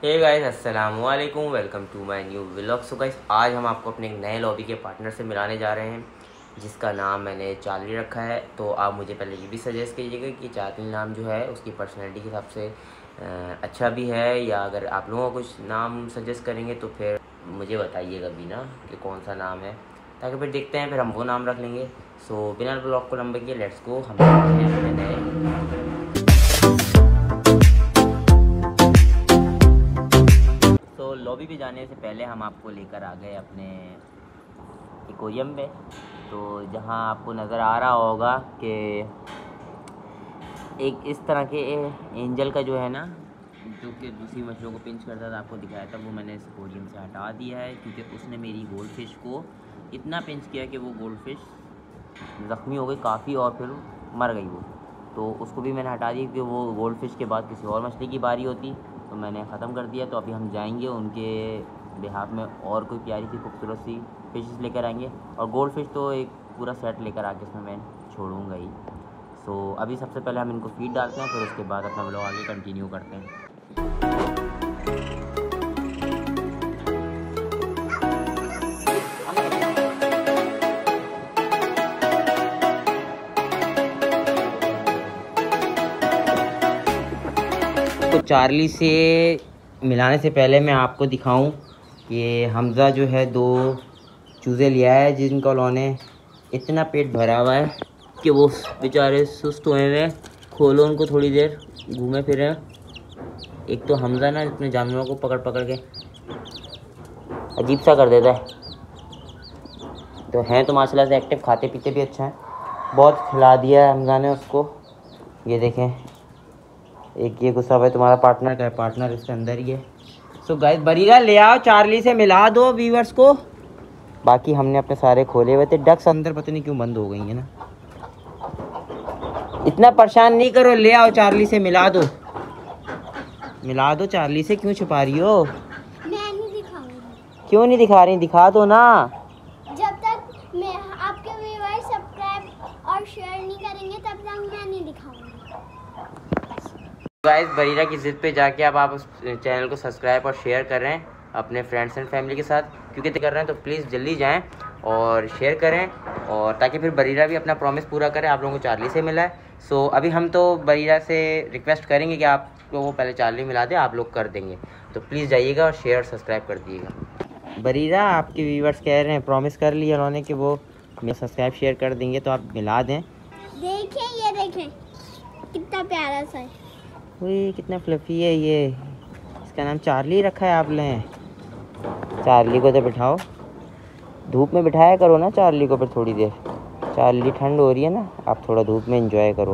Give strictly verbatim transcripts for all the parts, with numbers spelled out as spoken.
हे guys, अस्सलाम वालेकुम, welcome to my new vlog. So guys, आज हम आपको अपने एक नए लॉबी के पार्टनर से मिलाने जा रहे हैं जिसका नाम मैंने चार्ली रखा है। तो आप मुझे पहले ये भी सजेस्ट कीजिएगा कि चार्ली नाम जो है उसकी पर्सनैलिटी के हिसाब से अच्छा भी है, या अगर आप लोगों को कुछ नाम सजेस्ट करेंगे तो फिर मुझे बताइएगा भी ना कि कौन सा नाम है, ताकि फिर देखते हैं, फिर हम वो नाम रख लेंगे। सो बिना ब्लॉग को लंबे किए लेट्स गो, हम अपने नए। तो लॉबी पे जाने से पहले हम आपको लेकर आ गए अपने एक्वेरियम पे, तो जहाँ आपको नज़र आ रहा होगा कि एक इस तरह के एंजल का जो है ना, जो कि दूसरी मछलियों को पिंच करता था, आपको दिखाया था, वो मैंने इस एक्वेरियम से हटा दिया है क्योंकि उसने मेरी गोल्ड फिश को इतना पिंच किया कि वो गोल्ड फिश ज़ख्मी हो गई काफ़ी और फिर मर गई वो। तो उसको भी मैंने हटा दिया क्योंकि वो गोल्ड फिश के बाद किसी और मछली की बारी होती, तो मैंने ख़त्म कर दिया। तो अभी हम जाएंगे उनके बिहाफ में और कोई प्यारी सी खूबसूरत सी फिशेस लेकर आएंगे, और गोल्ड फिश तो एक पूरा सेट लेकर आके इसमें मैं छोड़ूंगा ही। सो अभी सबसे पहले हम इनको फीड डालते हैं, फिर उसके बाद अपना व्लॉग आगे कंटिन्यू करते हैं। तो चार्ली से मिलाने से पहले मैं आपको दिखाऊं कि हमज़ा जो है दो चूज़े लिया है जिनका उन्होंने इतना पेट भरा हुआ है कि वो बेचारे सुस्त हुए हुए। खोलो उनको, थोड़ी देर घूमे फिरे। एक तो हमज़ा ना इतने जानवरों को पकड़ पकड़ के अजीब सा कर देता है, तो हैं तो माशाल्लाह से एक्टिव, खाते पीते भी अच्छा है। बहुत खिला दिया है हमज़ा ने उसको। ये देखें, एक ये गुस्सा भाई तुम्हारा पार्टनर का है, पार्टनर इसके अंदर ही है। सो गाइस, बरीरा ले आओ, चार्ली से मिला दो व्यूअर्स को। बाकी हमने अपने सारे खोले हुए थे। डक्स अंदर पता नहीं क्यों बंद हो गई है ना, इतना परेशान नहीं करो, ले आओ चार्ली से मिला दो, मिला दो चार्ली से। क्यों छुपा रही हो? मैं नहीं दिखाऊंगी। क्यों नहीं दिखा रही? दिखा दो ना। जब तक मैं आपके व्यूअर्स सब्सक्राइब और शेयर नहीं करेंगे तब तक मैं नहीं दिखाऊंगी। गाइस, बरीरा की जिद पे जाके अब आप उस चैनल को सब्सक्राइब और शेयर कर रहे हैं अपने फ्रेंड्स एंड फैमिली के साथ, क्योंकि कर रहे हैं तो प्लीज़ जल्दी जाएं और शेयर करें, और ताकि फिर बरीरा भी अपना प्रॉमिस पूरा करे, आप लोगों को चार्ली से मिला है। सो अभी हम तो बरीरा से रिक्वेस्ट करेंगे कि आप लोगों को पहले चार्ली मिला दे, आप लोग कर देंगे, तो प्लीज़ जाइएगा और शेयर और सब्सक्राइब कर दिएगा। बरीरा, आपके व्यूवर्स कह रहे हैं, प्रॉमिस कर लिया उन्होंने कि वो सब्सक्राइब शेयर कर देंगे, तो आप मिला दें। देखें, ये देखें कितना प्यारा सा है। वही कितना फ्लफी है ये। इसका नाम चार्ली रखा है आप ने। चार्ली को तो बिठाओ, धूप में बिठाया करो ना चार्ली को, फिर थोड़ी देर। चार्ली ठंड हो रही है ना, आप थोड़ा धूप में एंजॉय करो।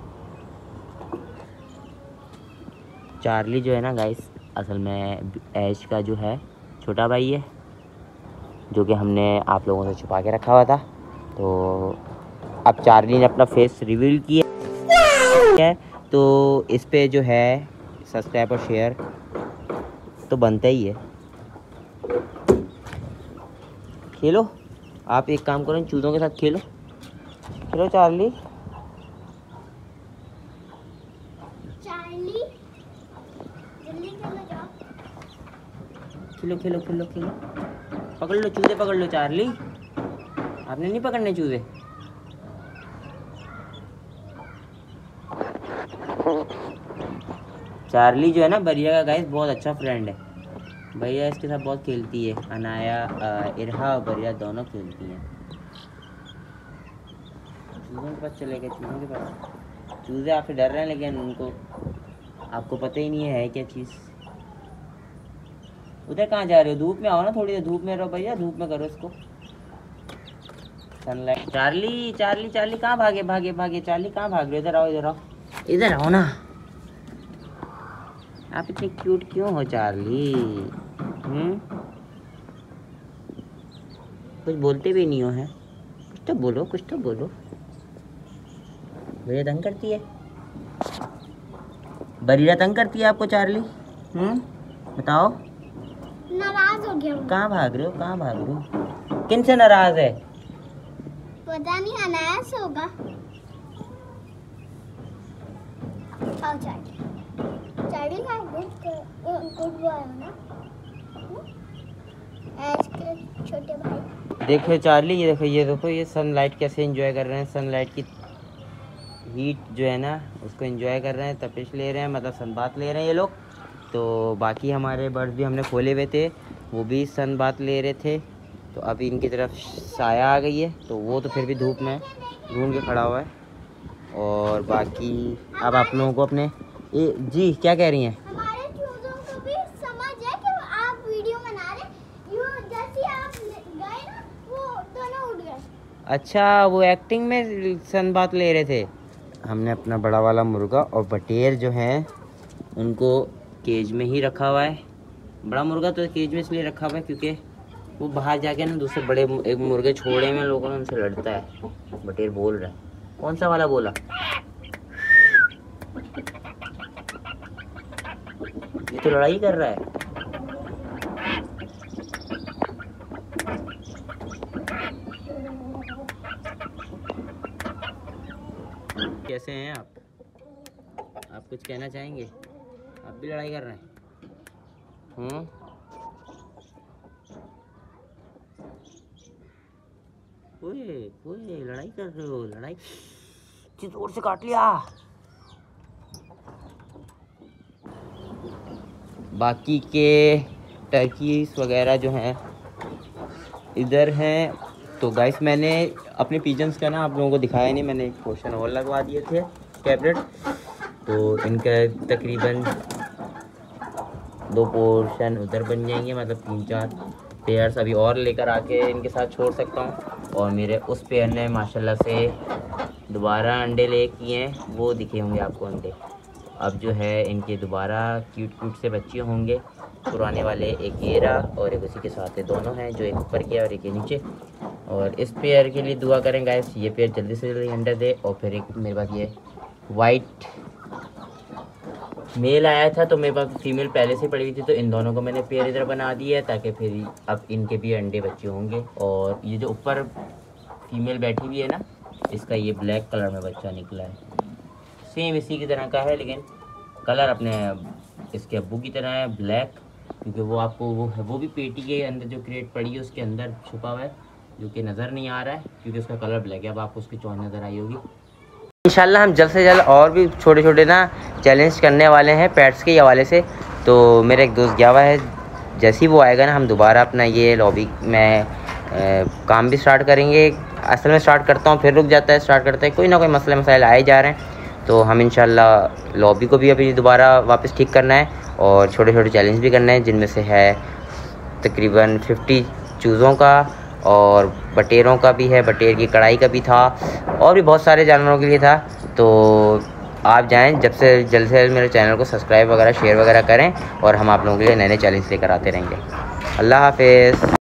चार्ली जो है ना गाइस, असल में ऐश का जो है छोटा भाई है, जो कि हमने आप लोगों से छुपा के रखा हुआ था। तो अब चार्ली ने अपना फेस रिवील किया है, तो इस पे जो है सब्सक्राइब और शेयर तो बनता ही है। खेलो, आप एक काम करो, चूज़ों के साथ खेलो, खेलो चार्ली। चार्ली जल्दी खेलो, जाओ। खेलो खेलो खेलो खेलो, पकड़ लो चूज़े, पकड़ लो चार्ली। आपने नहीं पकड़ने चूज़े। चार्ली जो है ना बरिया का गाइस बहुत अच्छा फ्रेंड है। भैया इसके साथ बहुत खेलती है, अनाया, इरहा और बरिया दोनों खेलती हैं। चूज़ों के पास चले गए, चूज़ों के पास। चूज़े आपसे डर रहे हैं, लेकिन उनको आपको पता ही नहीं है क्या चीज़। उधर कहाँ जा रहे हो? धूप में आओ ना, थोड़ी देर धूप में रहो भैया, धूप में करो इसको सनलाइट। चार्ली चार्ली चार्ली कहाँ भागे भागे भागे चार्ली कहाँ भाग रहे हो? इधर आओ, इधर आओ, इधर आओ ना। आप इतने क्यूट क्यों हो चार्ली? हम्म, कुछ बोलते भी नहीं हो हैं, कुछ तो बोलो, कुछ तो बोलो। बरीरा तंग करती है, बरीरा तंग करती है आपको चार्ली? हम्म, बताओ। नाराज हो गया। कहाँ भाग रहे हो? कहाँ भाग रहे हो? किन से नाराज है? पता नहीं, अनायास होगा। आओ चार्ली, चार्ली का गुड गुड बॉय देखो चार्ली, ये देखो ये देखो ये सनलाइट कैसे एंजॉय कर रहे हैं। सनलाइट की हीट जो है ना उसको एंजॉय कर रहे हैं, तपिश ले रहे हैं, मतलब सन बात ले रहे हैं ये लोग। तो बाकी हमारे बर्ड्स भी हमने खोले हुए थे, वो भी सन बात ले रहे थे। तो अभी इनकी तरफ साया आ गई है, तो वो तो फिर भी धूप में ढूंढ के खड़ा हुआ है। और बाकी अब आप लोगों को अपने ए, जी क्या कह रही हैं? हमारे चूजों को भी समझ है कि आप वीडियो बना रहे, यूं जैसे आप गए ना वो दोनों उड़ गए। अच्छा, वो एक्टिंग में सन बात ले रहे थे। हमने अपना बड़ा वाला मुर्गा और बटेर जो हैं उनको केज में ही रखा हुआ है। बड़ा मुर्गा तो केज में इसलिए रखा हुआ है क्योंकि वो बाहर जाके ना दूसरे बड़े एक मुर्गे छोड़े में लोगों ने उनसे लड़ता है। बटेर बोल रहा है, कौन सा वाला बोला? ये तो लड़ाई कर रहा है। कैसे हैं आप? आप कुछ कहना चाहेंगे? आप भी लड़ाई कर रहे हैं? हम्म ओए ओए लड़ाई कर रहे हो? लड़ाई इतनी जोर से काट लिया। बाकी के टर्कीज वगैरह जो हैं इधर हैं। तो गाइस मैंने अपने पिजन्स का ना आप लोगों को दिखाया नहीं, मैंने एक पोर्शन और लगवा दिए थे कैबरेट। तो इनका तकरीबन दो पोर्शन उधर बन जाएंगे, मतलब तीन चार पेयर्स अभी और लेकर आके इनके साथ छोड़ सकता हूँ। और मेरे उस पेयर ने माशाल्लाह से दोबारा अंडे ले किए हैं, वो दिखे होंगे आपको अंडे। अब जो है इनके दोबारा क्यूट क्यूट से बच्चे होंगे। पुराने वाले एक ये रहा और एक उसी के साथ है, दोनों हैं, जो एक ऊपर के और एक नीचे। और इस पेयर के लिए दुआ करें गाइस, ये पेयर जल्दी से जल्दी अंडा दे। और फिर एक मेरे पास ये वाइट मेल आया था, तो मेरे पास फीमेल पहले से पड़ी हुई थी, तो इन दोनों को मैंने पेयर इधर बना दिया है ताकि फिर अब इनके भी अंडे बच्चे होंगे। और ये जो ऊपर फीमेल बैठी हुई है ना, इसका ये ब्लैक कलर में बच्चा निकला है। सेम इसी की तरह का है, लेकिन कलर अपने इसके अब्बू की तरह है ब्लैक, क्योंकि वो आपको वो है वो भी पेटी के अंदर जो क्रेट पड़ी है उसके अंदर छुपा हुआ है, जो कि नज़र नहीं आ रहा है क्योंकि उसका कलर ब्लैक है। अब आपको उसकी चौन नज़र आई होगी। इंशाल्लाह हम जल्द से जल्द और भी छोटे छोटे ना चैलेंज करने वाले हैं पेट्स के हवाले से। तो मेरा एक दोस्त गया हुआ है, जैसे ही वो आएगा ना हम दोबारा अपना ये लॉबी में ए, काम भी स्टार्ट करेंगे। असल में स्टार्ट करता हूँ फिर रुक जाता है, स्टार्ट करता है, कोई ना कोई मसले मसाइल आए जा रहे हैं। तो हम इंशाल्लाह लॉबी को भी अभी दोबारा वापस ठीक करना है और छोटे छोटे चैलेंज भी करना है, जिनमें से है तकरीबन फिफ्टी चूज़ों का और बटेरों का भी है, बटेर की कढ़ाई का भी था और भी बहुत सारे जानवरों के लिए था। तो आप जाएं जब से जल्द से जल्द मेरे चैनल को सब्सक्राइब वगैरह शेयर वगैरह करें और हम आप लोगों के लिए नए नए चैलेंज लेकर आते रहेंगे। अल्लाह हाफिज़।